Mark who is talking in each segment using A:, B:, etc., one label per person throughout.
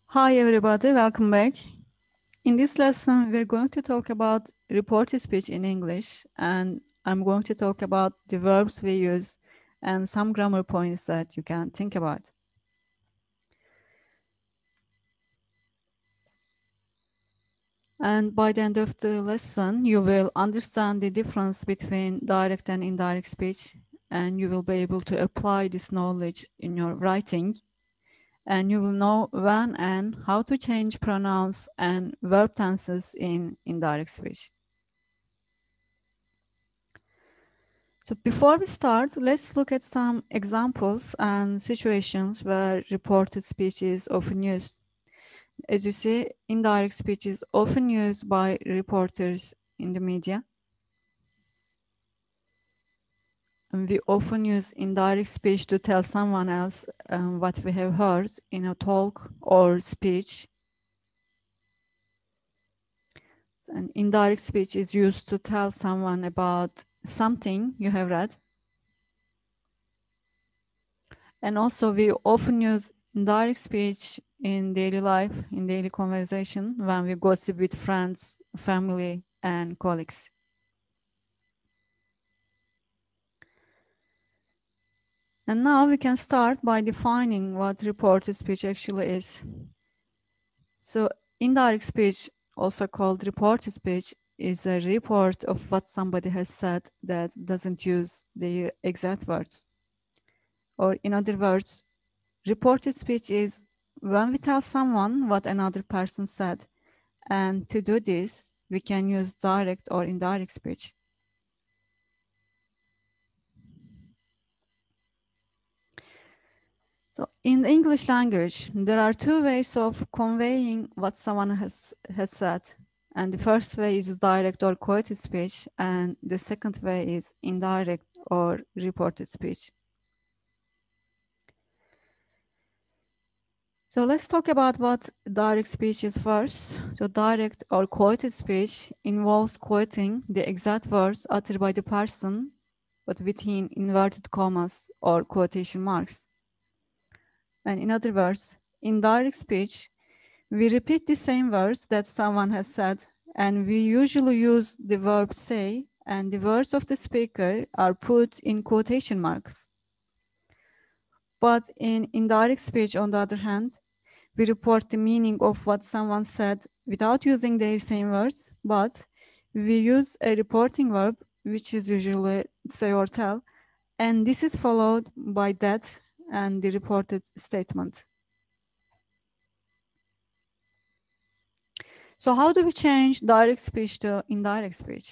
A: Hi everybody, welcome back. In this lesson, we're going to talk about reported speech in English, and I'm going to talk about the verbs we use and some grammar points that you can think about. And by the end of the lesson, you will understand the difference between direct and indirect speech, and you will be able to apply this knowledge in your writing. And you will know when and how to change pronouns and verb tenses in indirect speech. So before we start, let's look at some examples and situations where reported speech is often used. As you see, indirect speech is often used by reporters in the media. And we often use indirect speech to tell someone else what we have heard in a talk or speech. And indirect speech is used to tell someone about something you have read. And also we often use indirect speech in daily life, in daily conversation, when we gossip with friends, family, and colleagues. And now we can start by defining what reported speech actually is. So indirect speech, also called reported speech, is a report of what somebody has said that doesn't use their exact words. Or in other words, reported speech is when we tell someone what another person said. And to do this, we can use direct or indirect speech. So in the English language, there are two ways of conveying what someone has said. And the first way is direct or quoted speech, and the second way is indirect or reported speech. So let's talk about what direct speech is first. So direct or quoted speech involves quoting the exact words uttered by the person, but within inverted commas or quotation marks. And in other words, in direct speech, we repeat the same words that someone has said, and we usually use the verb say, and the words of the speaker are put in quotation marks. But in indirect speech, on the other hand, we report the meaning of what someone said without using their same words, but we use a reporting verb, which is usually say or tell, and this is followed by that and the reported statement. So how do we change direct speech to indirect speech?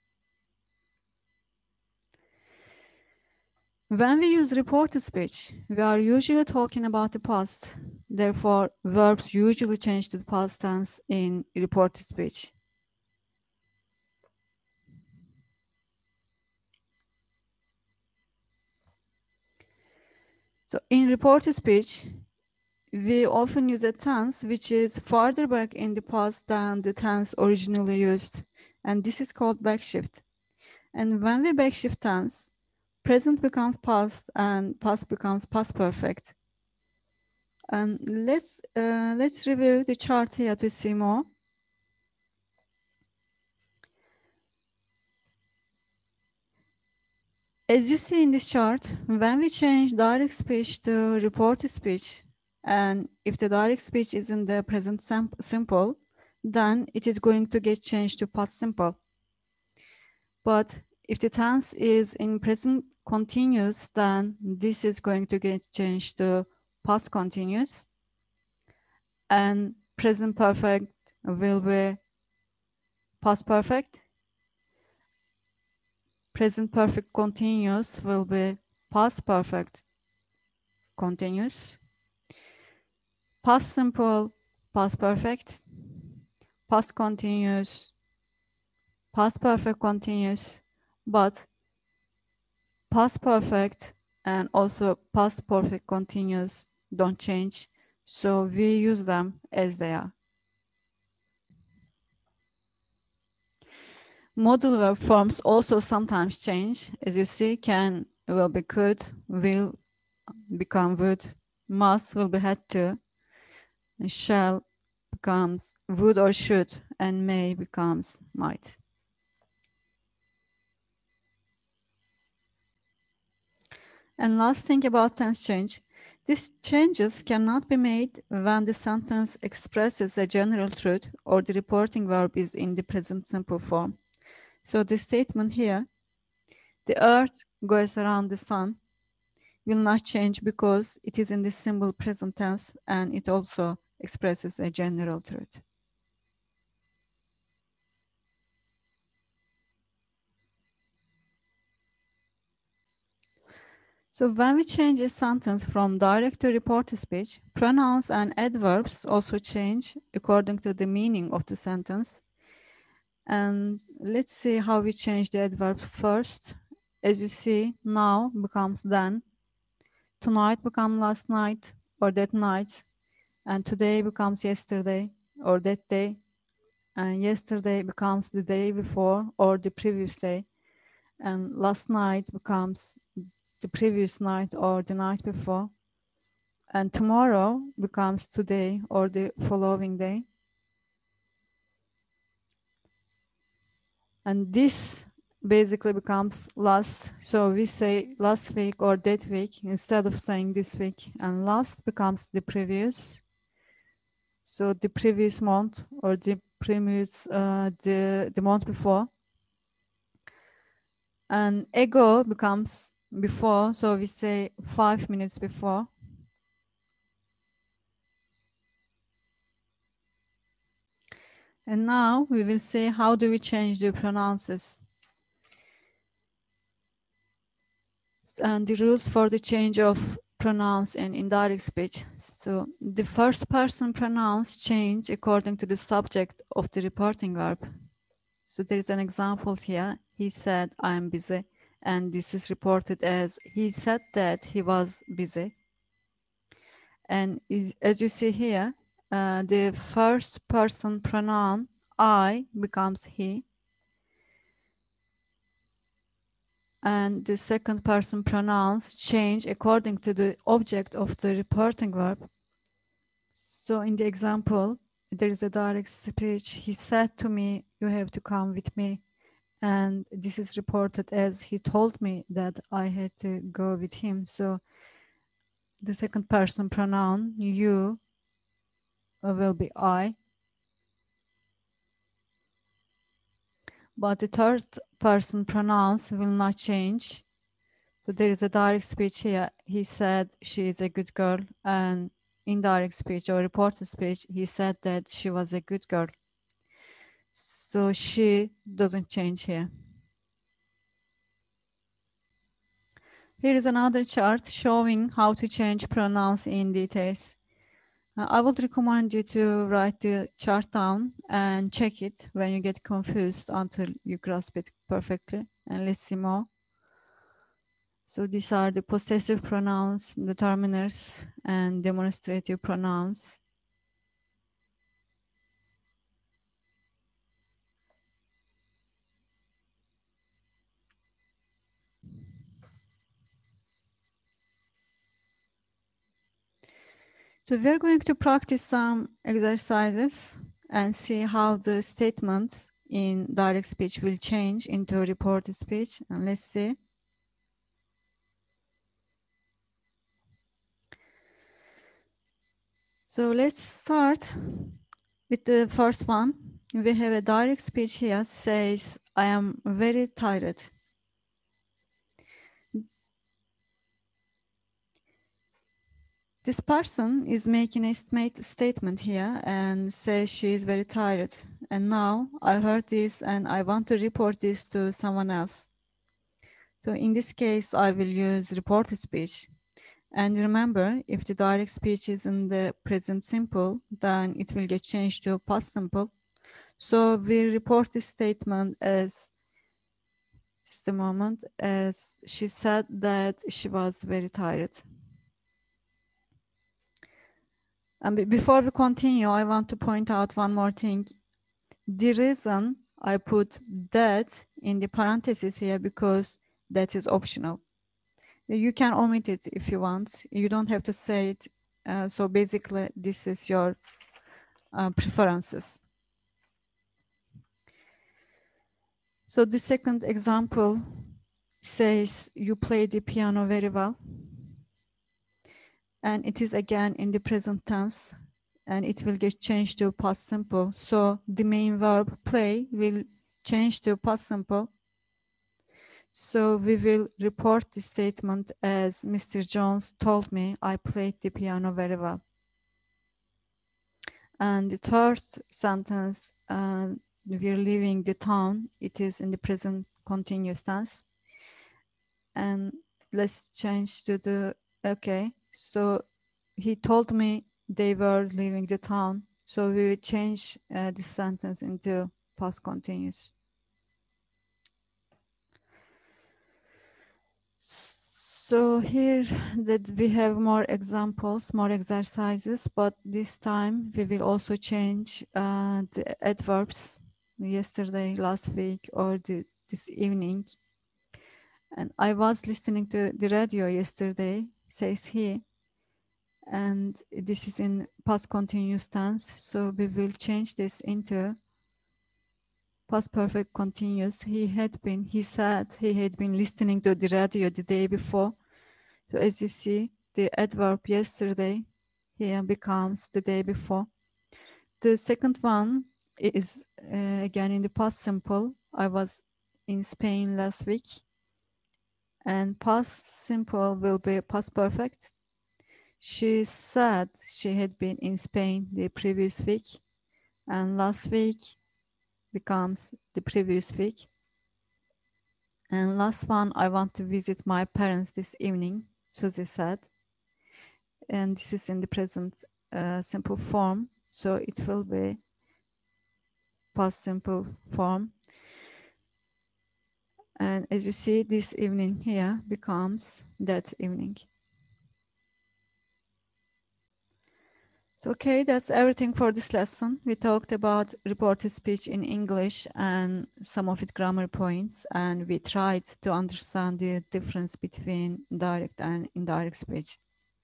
A: When we use reported speech, we are usually talking about the past. Therefore, verbs usually change to the past tense in reported speech. So in reported speech, we often use a tense which is farther back in the past than the tense originally used, and this is called backshift. And when we backshift tense, present becomes past and past becomes past perfect. Let's review the chart here to see more. As you see in this chart, when we change direct speech to reported speech, and if the direct speech is in the present simple, then it is going to get changed to past simple. But if the tense is in present continuous, then this is going to get changed to past continuous. And present perfect will be past perfect. Present perfect continuous will be past perfect continuous. Past simple, past perfect. Past continuous, past perfect continuous. But past perfect and also past perfect continuous don't change. So we use them as they are. Modal verb forms also sometimes change. As you see, can will be could, will become would, must will be had to. And shall becomes would or should, and may becomes might. And last thing about tense change, these changes cannot be made when the sentence expresses a general truth or the reporting verb is in the present simple form. So the statement here, the earth goes around the sun, will not change because it is in the simple present tense and it also expresses a general truth. So when we change a sentence from direct to reported speech, pronouns and adverbs also change according to the meaning of the sentence. And let's see how we change the adverb first. As you see, now becomes then, tonight becomes last night or that night, and today becomes yesterday or that day, and yesterday becomes the day before or the previous day, and last night becomes the previous night or the night before, and tomorrow becomes today or the following day. And this basically becomes last. So we say last week or that week instead of saying this week, and last becomes the previous. So the previous month or the previous the month before. And ago becomes before, so we say 5 minutes before. And now we will see how do we change the pronouns and the rules for the change of pronouns in indirect speech. So the first person pronouns change according to the subject of the reporting verb. So there is an example here. He said, I am busy. And this is reported as he said that he was busy. And as you see here, the first person pronoun I becomes he. And the second person pronouns change according to the object of the reporting verb. So in the example, there is a direct speech. He said to me, you have to come with me. And this is reported as he told me that I had to go with him. So the second person pronoun, you, will be I. But the third person pronouns will not change. So there is a direct speech here. He said she is a good girl, and indirect speech or reported speech, he said that she was a good girl. So she doesn't change here. Here is another chart showing how to change pronouns in details. I would recommend you to write the chart down and check it when you get confused until you grasp it perfectly. And let's see more. So these are the possessive pronouns, determiners, and demonstrative pronouns. So we're going to practice some exercises and see how the statements in direct speech will change into reported speech. And let's see. So let's start with the first one. We have a direct speech here, says, I am very tired. This person is making a statement here and says she is very tired. And now I heard this and I want to report this to someone else. So in this case, I will use reported speech. And remember, if the direct speech is in the present simple, then it will get changed to past simple. So we report this statement as, just a moment, as she said that she was very tired. And before we continue, I want to point out one more thing. The reason I put that in the parentheses here because that is optional. You can omit it if you want. You don't have to say it So basically, this is your preferences. So the second example says you play the piano very well. And it is again in the present tense, and it will get changed to past simple. So the main verb play will change to past simple. So we will report the statement as Mr. Jones told me I played the piano very well. And the third sentence, we're leaving the town. It is in the present continuous tense. And let's change to the, okay. So he told me they were leaving the town. So we will change this sentence into past continuous. So here that we have more examples, more exercises, but this time we will also change the adverbs yesterday, last week, or this evening. And I was listening to the radio yesterday, says he, and this is in past continuous tense. So we will change this into past perfect continuous. He said he had been listening to the radio the day before. So as you see, the adverb yesterday here becomes the day before. The second one is again in the past simple. I was in Spain last week. And past simple will be past perfect. She said she had been in Spain the previous week. And last week becomes the previous week. And last one, I want to visit my parents this evening, Susie said. And this is in the present simple form. So it will be past simple form. And as you see, this evening here becomes that evening. So, okay, that's everything for this lesson. We talked about reported speech in English and some of its grammar points, and we tried to understand the difference between direct and indirect speech.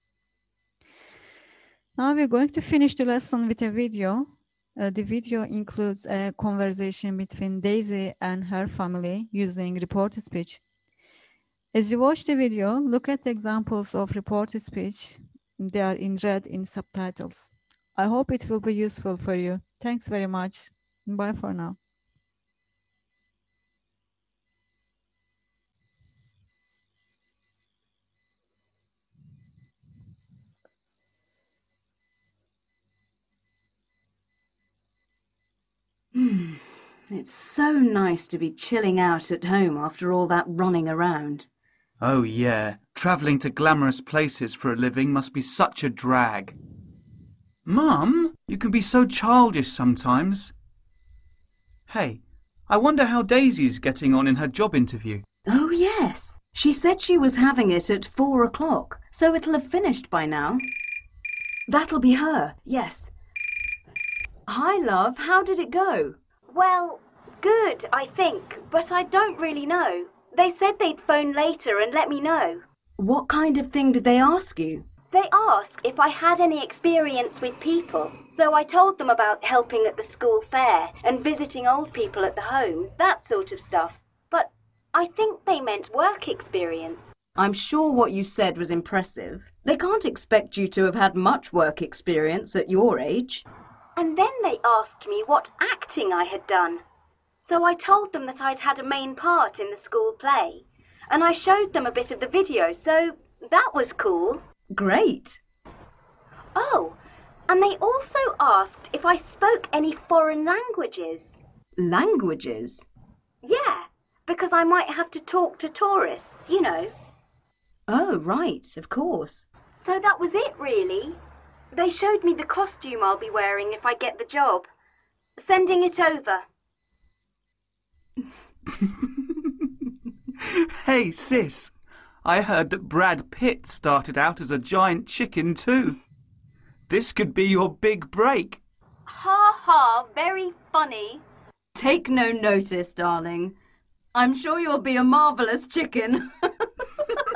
A: Now we're going to finish the lesson with a video. The video includes a conversation between Daisy and her family using reported speech. As you watch the video, look at the examples of reported speech. They are in red in subtitles. I hope it will be useful for you. Thanks very much. Bye for now.
B: It's so nice to be chilling out at home after all that running around.
C: Oh yeah, travelling to glamorous places for a living must be such a drag. Mum, you can be so childish sometimes. Hey, I wonder how Daisy's getting on in her job interview.
B: Oh yes, she said she was having it at 4 o'clock, so it'll have finished by now. That'll be her, yes. Hi love, how did it go?
D: Well, good, I think, but I don't really know. They said they'd phone later and let me know.
B: What kind of thing did they ask you?
D: They asked if I had any experience with people, so I told them about helping at the school fair and visiting old people at the home, that sort of stuff. But I think they meant work experience.
B: I'm sure what you said was impressive. They can't expect you to have had much work experience at your age.
D: And then they asked me what acting I had done. So I told them that I'd had a main part in the school play. And I showed them a bit of the video, so that was cool.
B: Great.
D: Oh, and they also asked if I spoke any foreign languages.
B: Languages?
D: Yeah, because I might have to talk to tourists, you know.
B: Oh, right, of course.
D: So that was it, really. They showed me the costume I'll be wearing if I get the job. Sending it over.
C: Hey, sis, I heard that Brad Pitt started out as a giant chicken too. This could be your big break.
D: Ha ha, very funny.
B: Take no notice, darling. I'm sure you'll be a marvellous chicken.